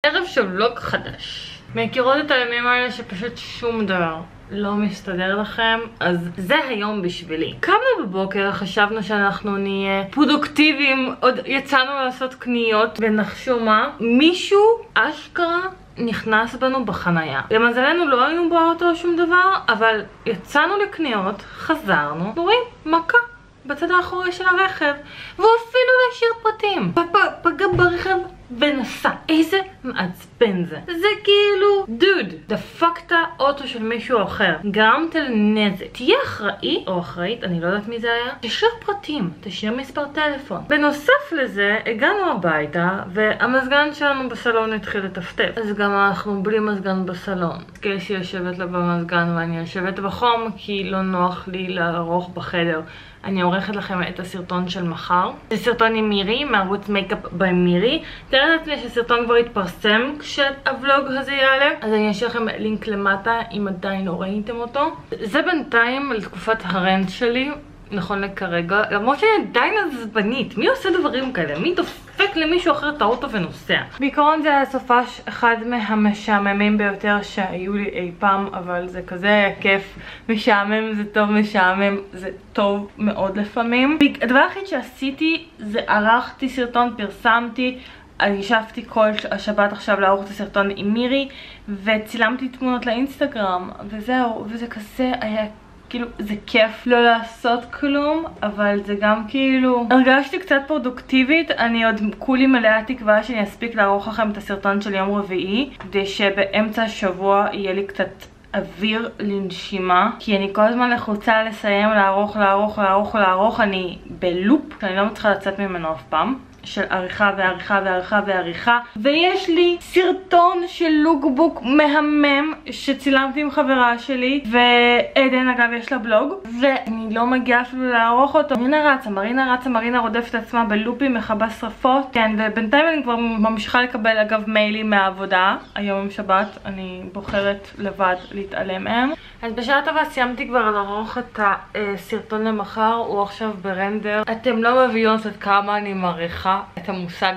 ערב של ולוג חדש. מכירות את הימים האלה שפשוט שום דבר לא מסתדר לכם? אז זה היום בשבילי. קמנו בבוקר, חשבנו שאנחנו נהיה פרודוקטיביים, עוד יצאנו לעשות קניות, ונחשו מה? מישהו אשכרה נכנס בנו בחנייה. למזלנו לא היינו באוטו שום דבר, אבל יצאנו לקניות, חזרנו, רואים מכה בצד האחורי של הרכב, והוא אפילו לא השאיר פרטים. פגע ברכב ונסע. איזה מעצבן זה. זה כאילו, דוד, דפקת אוטו של מישהו אחר, גרמת לנזק. תהיה אחראי או אחראית, אני לא יודעת מי זה היה, תשאיר פרטים, תשאיר מספר טלפון. בנוסף לזה, הגענו הביתה והמזגן שלנו בסלון התחיל לטפטף, אז גם אנחנו בלי מזגן בסלון. קייסי יושבת לה במזגן ואני יושבת בחום כי לא נוח לי לערוך בחדר. אני עורכת לכם את הסרטון של מחר. זה סרטון עם מירי, מערוץ מייקאפ by מירי. תראו לעצמי שהסרטון כבר יתפרסם כשהוולוג הזה יעלה, אז אני אשאיר לכם לינק למטה אם עדיין לא ראיתם אותו. זה בינתיים על תקופת הרנט שלי, נכון לכרגע, למרות שאני עדיין עצבנית. מי עושה דברים כאלה? מי דופק למישהו אחר את האוטו ונוסע? בעיקרון זה היה סופש אחד מהמשעממים ביותר שהיו לי אי פעם, אבל זה כזה כיף. משעמם זה טוב, משעמם זה טוב מאוד לפעמים. הדבר היחיד שעשיתי זה ערכתי סרטון, פרסמתי, אני ישבתי כל השבת עכשיו לערוך את הסרטון עם מירי וצילמתי תמונות לאינסטגרם וזהו, וזה כזה היה כאילו, זה כיף לא לעשות כלום, אבל זה גם כאילו הרגשתי קצת פרודוקטיבית. אני עוד כולי מלאה תקווה שאני אספיק לערוך לכם את הסרטון של יום רביעי, כדי שבאמצע השבוע יהיה לי קצת אוויר לנשימה, כי אני כל הזמן לחוצה לסיים לערוך, אני בלופ שאני לא מצליחה לצאת ממנו אף פעם, של עריכה ועריכה ועריכה ועריכה. ויש לי סרטון של לוקבוק מהמם שצילמתי עם חברה שלי, ועדן אגב יש לה בלוג, ואני לא מגיעה אפילו לערוך אותו. מרינה רודפת עצמה בלופים, מכבה שרפות. כן, ובינתיים אני כבר ממשיכה לקבל אגב מיילים מהעבודה. היום עם שבת אני בוחרת לבד להתעלם מהם. אז בשעה טובה סיימתי כבר לערוך את הסרטון למחר, הוא עכשיו ברנדר. אתם לא מבינות עד כמה אני מעריכה את המושג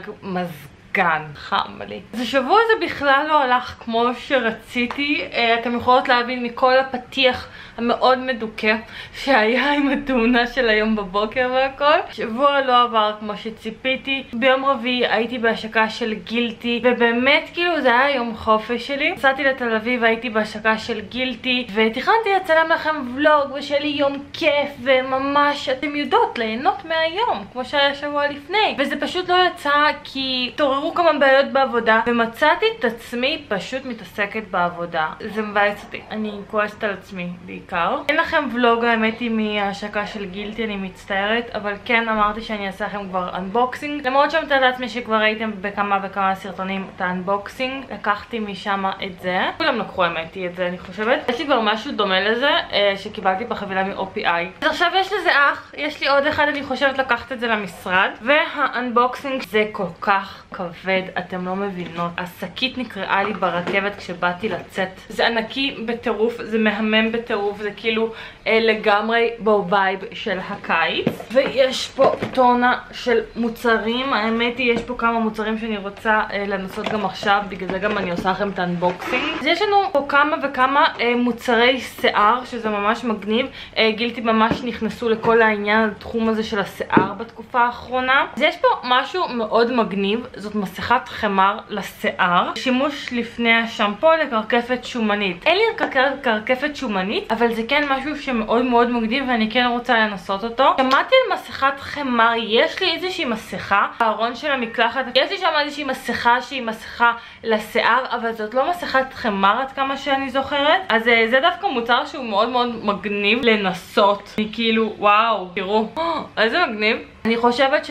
מזגן, חם לי. אז השבוע הזה בכלל לא הלך כמו שרציתי. אתם יכולות להבין מכל הפתיח המאוד מדוכא שהיה עם התאונה של היום בבוקר והכל. שבוע לא עבר כמו שציפיתי. ביום רביעי הייתי בהשקה של גילטי, ובאמת כאילו זה היה יום חופש שלי. נסעתי לתל אביב והייתי בהשקה של גילטי, ותכננתי לצלם לכם ולוג ושהיה לי יום כיף, וממש אתם יודעות ליהנות מהיום כמו שהיה שבוע לפני, וזה פשוט לא יצא כי תעוררו כמה בעיות בעבודה ומצאתי את עצמי פשוט מתעסקת בעבודה. זה מבאס אותי, אני כועסת על עצמי בעיקר. אין לכם ולוג האמת היא מההשקה של גילטי, אני מצטערת, אבל כן אמרתי שאני אעשה לכם כבר אנבוקסינג, למרות שאני מתארת לעצמי שכבר ראיתם בכמה וכמה סרטונים את האנבוקסינג. לקחתי משם את זה, כולם לקחו האמת היא את זה אני חושבת. יש לי כבר משהו דומה לזה שקיבלתי בחבילה מ-OPI. אז עכשיו יש לזה אח, יש לי עוד אחד, אני חושבת לקחת את זה למשרד. והאנבוקסינג זה כל כך כבד, אתם לא מבינות. השקית נקראה לי ברכבת כשבאתי לצאת. זה ענקי בטירוף, זה מהמם בטירוף, זה כאילו לגמרי בווייב של הקיץ. ויש פה טונה של מוצרים, האמת היא יש פה כמה מוצרים שאני רוצה לנסות גם עכשיו, בגלל זה גם אני עושה לכם את האנבוקסינג. אז יש לנו פה כמה וכמה מוצרי שיער שזה ממש מגניב. גילטי ממש נכנסו לכל העניין התחום הזה של השיער בתקופה האחרונה. אז יש פה משהו מאוד מגניב, זאת מסכת חמר לשיער, שימוש לפני השמפו לקרקפת שומנית. אין לי קרקפת שומנית, אבל זה כן משהו שמאוד מאוד מגניב ואני כן רוצה לנסות אותו. שמעתי על מסכת חמר, יש לי איזושהי מסכה בארון של המקלחת, יש לי שם איזושהי מסכה שהיא מסכה לשיער, אבל זאת לא מסכת חמר עד כמה שאני זוכרת. אז זה דווקא מוצר שהוא מאוד מאוד מגניב לנסות. אני כאילו וואו, תראו איזה מגניב. אני חושבת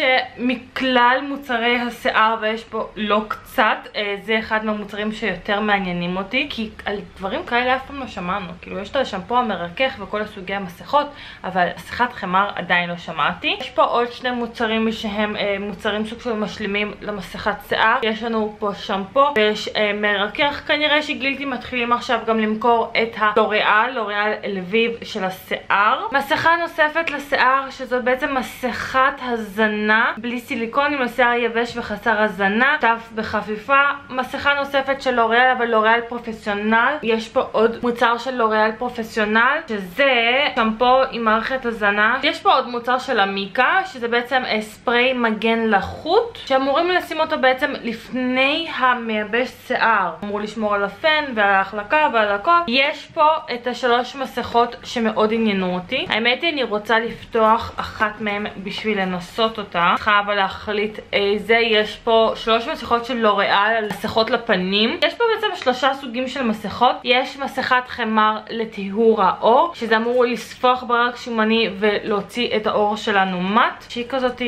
שמכלל מוצרי השיער, ויש פה לא קצת, זה אחד מהמוצרים שיותר מעניינים אותי, כי על דברים כאלה אף פעם לא שמענו. כאילו יש את השמפו המרכך וכל הסוגי המסכות, אבל מסכת חמר עדיין לא שמעתי. יש פה עוד שני מוצרים שהם מוצרים סוג של משלימים למסכת שיער. יש לנו פה שמפו ויש מרכך. כנראה שגילטי מתחילים עכשיו גם למכור את הלוריאל אלוויב של השיער. מסכה נוספת לשיער שזאת בעצם מסכת הזנה בלי סיליקונים לשיער יבש וחסר הזנה, טף בחפיפה. מסכה נוספת של לוריאל, אבל לוריאל פרופסיונל. יש פה עוד מוצר של לוריאל פרופסיונל, שזה שמפו עם מערכת הזנה. יש פה עוד מוצר של אמיקה, שזה בעצם ספרי מגן לחוט, שאמורים לשים אותו בעצם לפני המייבש שיער. אמור לשמור על הפן ועל ההחלקה ועל הכל. יש פה את השלוש מסכות שמאוד עניינו אותי. האמת היא, אני רוצה לפתוח אחת מהן בשביל לנסות אותה. צריכה אבל להחליט איזה. יש פה 3 מסכות של לוריאל, מסכות לפנים. יש פה בעצם 3 סוגים של מסכות. יש מסכת חמר לטיהור האור, שזה אמור לספוח ברק שומני ולהוציא את האור שלנו מט, שהיא כזאת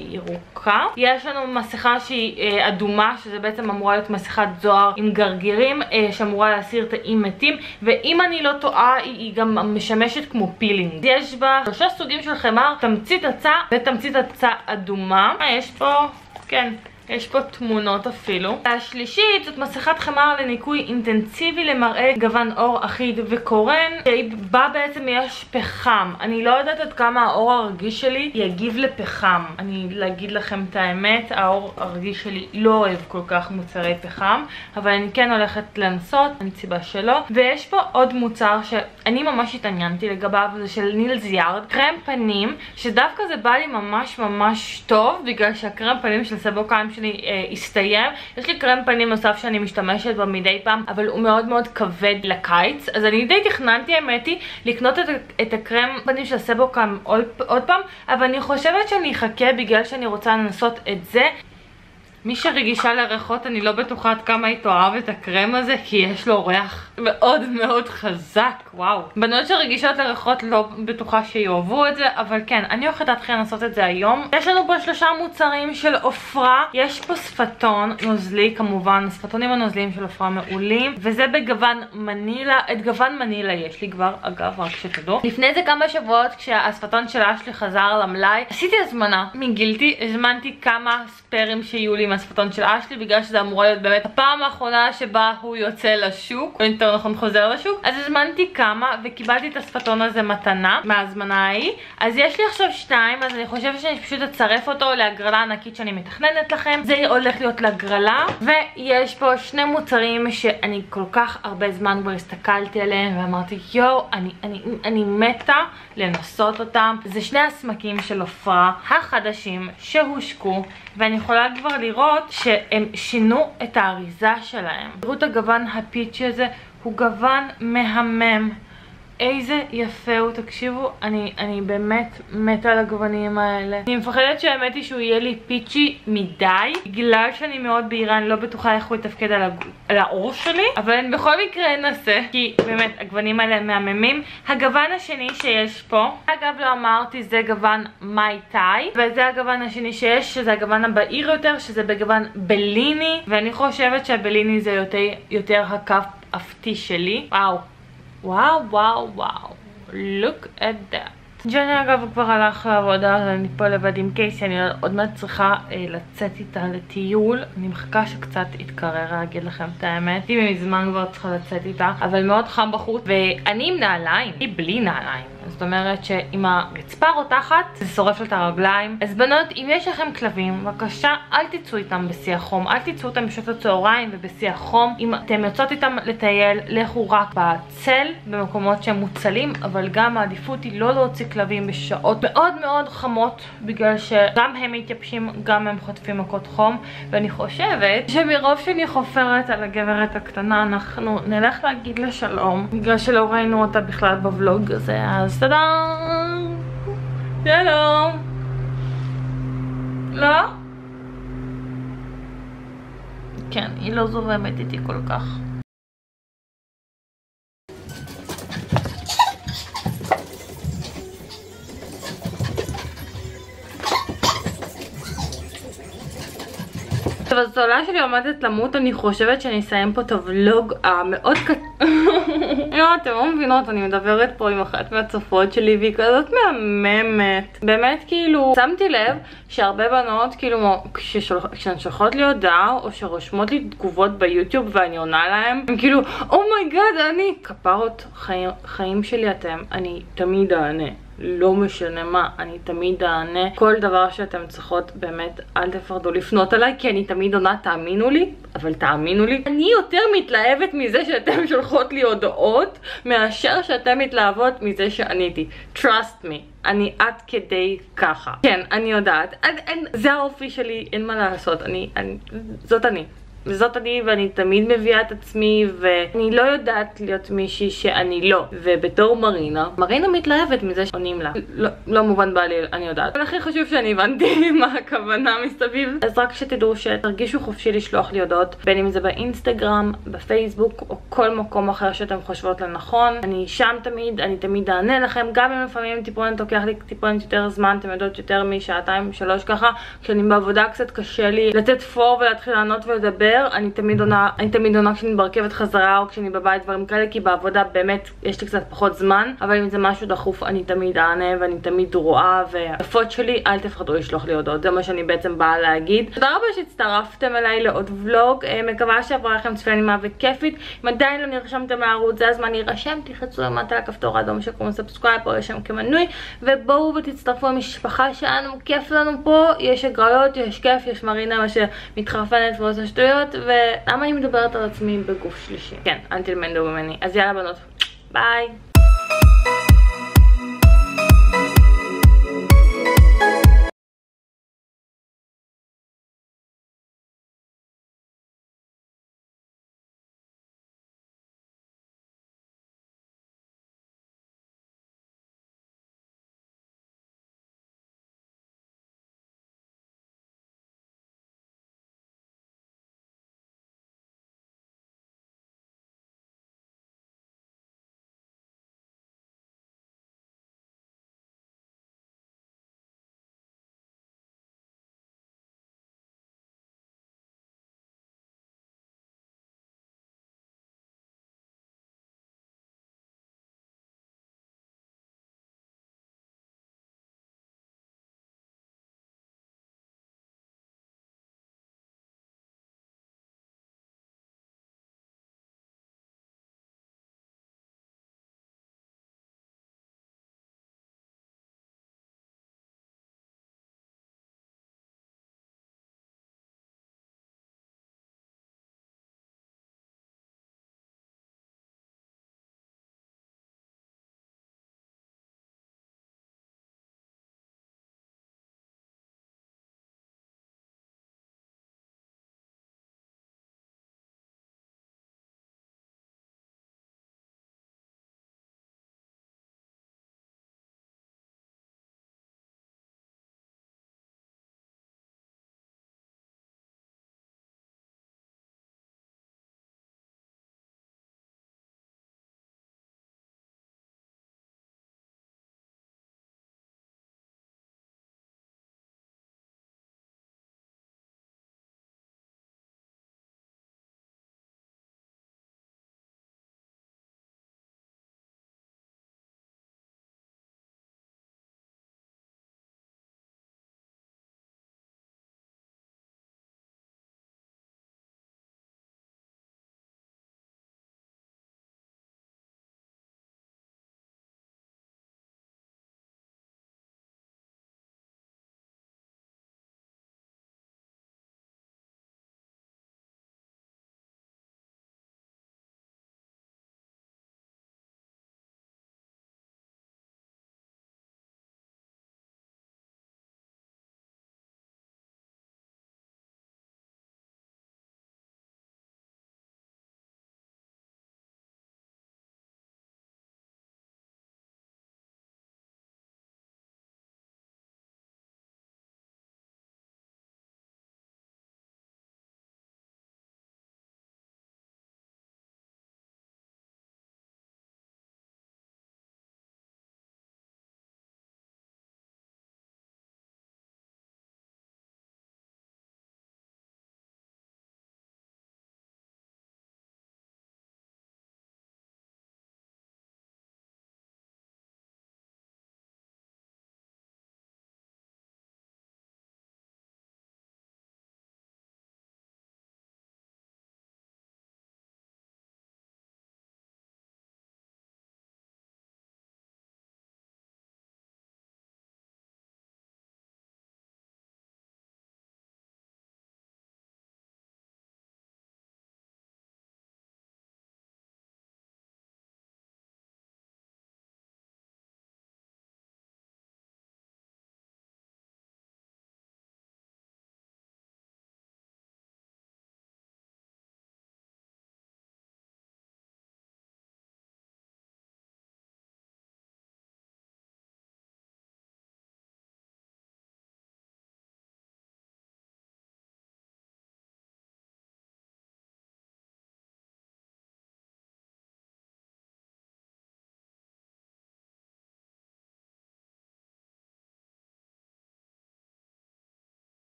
ירוקה. יש לנו מסכה שהיא אדומה, שזה בעצם אמורה להיות מסכת זוהר עם גרגירים, שאמורה להסיר תאים מתים, ואם אני לא טועה היא גם משמשת כמו פילינג. יש בה 3 סוגים של חמר, תמצית עצה ותמצית עצה אדומה. יש פה, כן, יש פה תמונות אפילו. השלישית זאת מסכת חמר לניקוי אינטנסיבי למראה גוון אור אחיד וקורן, שבה בעצם יש פחם. אני לא יודעת עד כמה האור הרגיש שלי יגיב לפחם. אני להגיד לכם את האמת, האור הרגיש שלי לא אוהב כל כך מוצרי פחם, אבל אני כן הולכת לנסות, אין סיבה שלא. ויש פה עוד מוצר שאני ממש התעניינתי לגביו, זה של נילס יארד, קרם פנים, שדווקא זה בא לי ממש ממש טוב, בגלל שהקרם פנים של סבוקיים שלי הסתיים. יש לי קרם פנים נוסף שאני משתמשת בו מדי פעם, אבל הוא מאוד מאוד כבד לקיץ, אז אני די תכננתי, האמת היא, לקנות את הקרם פנים של סבוקיים עוד פעם, אבל אני חושבת שאני אחכה בגלל שאני רוצה לנסות את זה. מי שרגישה לריחות, אני לא בטוחה עד כמה היא תאהב את הקרם הזה, כי יש לו ריח מאוד מאוד חזק, וואו. בנות שרגישות לריחות לא בטוחה שיאהבו את זה, אבל כן, אני הולכת להתחיל לנסות את זה היום. יש לנו פה 3 מוצרים של עופרה. יש פה שפתון נוזלי, כמובן, השפתונים הנוזליים של עופרה מעולים, וזה בגוון מנילה. את גוון מנילה יש לי כבר, אגב, רק שתדעו. לפני זה כמה שבועות, כשהשפתון של אשלי חזר למלאי, עשיתי הזמנה מגילתי, הזמנתי כמה ספרים שיהיו לי מהשפתון של אשלי, בגלל שזה אמורה להיות באמת הפעם האחרונה שבה הוא יוצא לשוק, או יותר נכון חוזר לשוק. אז הזמנתי כמה וקיבלתי את השפתון הזה מתנה מההזמנה ההיא. אז יש לי עכשיו 2, אז אני חושבת שאני פשוט אצרף אותו להגרלה ענקית שאני מתכננת לכם. זה הולך להיות להגרלה. ויש פה 2 מוצרים שאני כל כך הרבה זמן כבר הסתכלתי עליהם ואמרתי יואו, אני מתה לנסות אותם. זה 2 הסמקים של עופרה החדשים שהושקו, ואני יכולה כבר לראות שהם שינו את האריזה שלהם. תראו את הגוון הפיצ'י הזה, הוא גוון מהמם. איזה יפה הוא, תקשיבו, אני באמת מתה על הגוונים האלה. אני מפחדת שהאמת היא שהוא יהיה לי פיצ'י מדי, בגלל שאני מאוד בהירה, אני לא בטוחה איך הוא יתפקד על האור שלי, אבל אני בכל מקרה אנסה, כי באמת הגוונים האלה מהממים. הגוון השני שיש פה, אגב לא אמרתי, זה גוון מאי טאי, וזה הגוון השני שיש, שזה הגוון הבהיר יותר, שזה בגוון בליני, ואני חושבת שהבליני זה יותר הקו אפתי שלי. וואו. וואו וואו וואו, look at that. ג'ני אגב כבר הלך לעבודה, אז אני פה לבד עם קייסי, אני עוד מעט צריכה לצאת איתה לטיול. אני מחכה שקצת יתקרר, אגיד לכם את האמת. היא מזמן כבר צריכה לצאת איתה, אבל מאוד חם בחוץ, ואני עם נעליים, היא בלי נעליים. זאת אומרת שאם הרצפה רותחת זה שורף את הרגליים. אז בנות, אם יש לכם כלבים, בבקשה אל תצאו איתם בשיא החום, אל תצאו אותם בשעות הצהריים ובשיא החום. אם אתם יוצאות איתם לטייל, לכו רק בצל, במקומות שהם מוצלים, אבל גם העדיפות היא לא להוציא כלבים בשעות מאוד מאוד חמות, בגלל שגם הם מתייבשים, גם הם חוטפים מכות חום. ואני חושבת שמרוב שאני חופרת על הגברת הקטנה, אנחנו נלך להגיד לה שלום, בגלל שלא ראינו אותה בכלל בוולוג הזה. אז טאדאם! שלום! לא? כן, היא לא זורמת איתי כל כך. טוב, אז העולה שלי עומדת למות, אני חושבת שאני אסיים פה את הוולוג המאוד קטן. אתם לא מבינות, אני מדברת פה עם אחת מהצופות שלי והיא כזאת מהממת. באמת כאילו, שמתי לב שהרבה בנות כאילו, כשהן שולחות לי הודעה או שרושמות לי תגובות ביוטיוב ואני עונה להם, הם כאילו, אומייגאד, אני כפרות חיים שלי אתם, אני תמיד אענה. לא משנה מה, אני תמיד אענה. כל דבר שאתם צריכות, באמת, אל תפחדו לפנות אליי, כי אני תמיד עונה, תאמינו לי, אבל תאמינו לי. אני יותר מתלהבת מזה שאתם שולחות לי הודעות, מאשר שאתם מתלהבות מזה שעניתי. Trust me. אני עד כדי ככה. כן, אני יודעת. זה האופי שלי, אין מה לעשות. זאת אני, ואני תמיד מביאה את עצמי, ואני לא יודעת להיות מישהי שאני לא. ובתור מרינה מתלהבת מזה שעונים לה. לא מובן בעליל, אני יודעת. אבל הכי חשוב שאני הבנתי מה הכוונה מסביב. אז רק שתדעו שתרגישו חופשי לשלוח לי הודעות, בין אם זה באינסטגרם, בפייסבוק, או כל מקום אחר שאתם חושבות לנכון. אני שם תמיד, אני תמיד אענה לכם, גם אם לפעמים טיפונת לוקח לי טיפונת יותר זמן, אתם יודעות יותר משעתיים, 3 ככה. כשאני בעבודה קצת קשה לי לתת פור ולהתחיל לענות ולדבר. אני תמיד עונה כשאני ברכבת חזרה או כשאני בבית, דברים כאלה, כי בעבודה באמת יש לי קצת פחות זמן, אבל אם זה משהו דחוף אני תמיד אענה ואני תמיד רואה. והיפות שלי, אל תפחדו לשלוח לי הודעות, זה מה שאני בעצם באה להגיד. תודה רבה שהצטרפתם אליי לעוד ולוג, מקווה שעברה לכם צפייה נעימה וכיפית. אם עדיין לא נרשמתם לערוץ, זה הזמן להירשם, תלחצו למטה לכפתור האדום שקוראים סאבסקרייב או לשם כמנוי, ובואו ותצטרפו למשפחה שלנו, כיף לנו פה, יש הגרלות, יש כיף, יש מרינה מה שמתחרפנת ועושה שטויות, ולמה אני מדברת על עצמי בגוף שלישי? כן, אל תלמדו ממני. אז יאללה בנות, ביי.